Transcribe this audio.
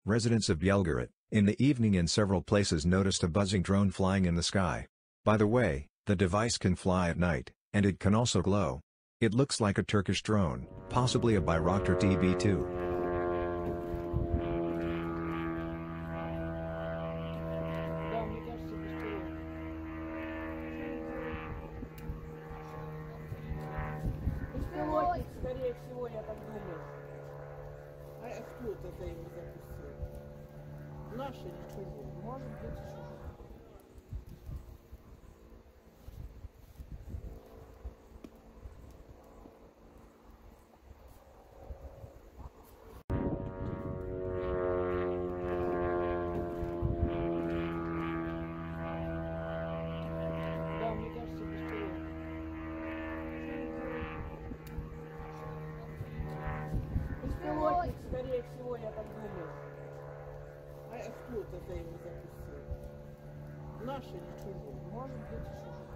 Residents of Belgorod, in the evening in several places noticed a buzzing drone flying in the sky. By the way, the device can fly at night, and it can also glow. It looks like a Turkish drone, possibly a Bayraktar TB2. Скорее всего, я так думаю. А кто это его запустил? Наши или чужие? Может быть, чужие. Да, мне кажется, беспилотник. Беспилотник, скорее всего, я так думаю. А кто это его запустил? Наши или чужие? Может быть, чужие.